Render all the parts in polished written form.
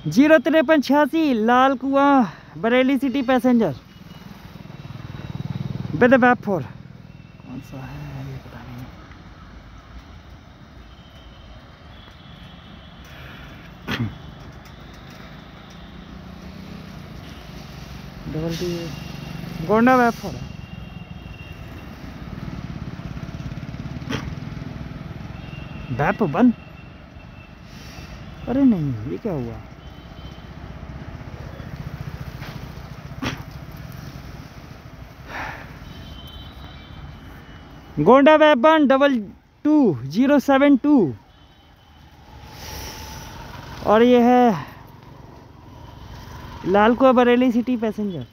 05386 Lal Kuan Bareilly city passenger with वेब 4। कौन सा है ये पता नहीं। डबल टी गोंडा वेब 4 है। वेब 1। अरे नहीं, ये क्या हुआ? गोंडा वेब 1 22072 और ये है लाल कुआं बरेली सिटी पैसेंजर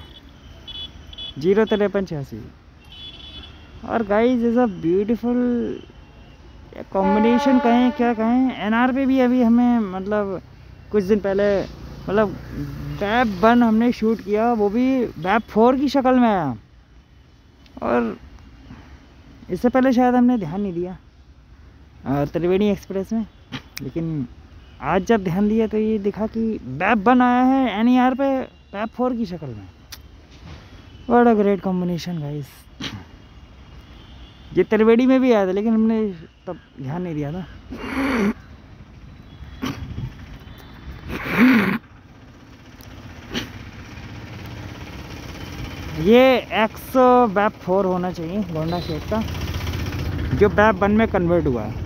05386। और guys is a beautiful combination, कहें क्या कहें। एनआर पे भी अभी हमें मतलब कुछ दिन पहले मतलब वेब 1 हमने शूट किया, वो भी वेब 4 की शक्ल में आया। और इससे पहले शायद हमने ध्यान नहीं दिया त्रिवेणी एक्सप्रेस में, लेकिन आज जब ध्यान दिया तो ये दिखा कि वेब 1 आया है एनईआर पे वेब 4 की शक्ल में। What a great combination guys. ये त्रिवेणी में भी आया था लेकिन हमने तब ध्यान नहीं दिया था। ये एक्स वेब 4 होना चाहिए गोंडा शेड का, जो वेब 1 में कन्वर्ट हुआ है।